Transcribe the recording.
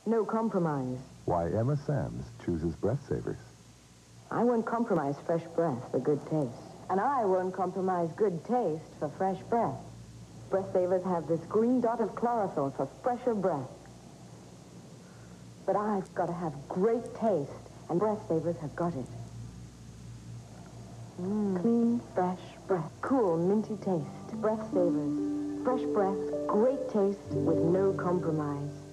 No compromise. Why Emma Samms chooses Breath Savers. I won't compromise fresh breath for good taste. And I won't compromise good taste for fresh breath. Breath Savers have this green dot of chlorophyll for fresher breath. But I've got to have great taste, and Breath Savers have got it. Clean, fresh breath. Cool, minty taste. Breath Savers. Fresh breath, great taste with no compromise.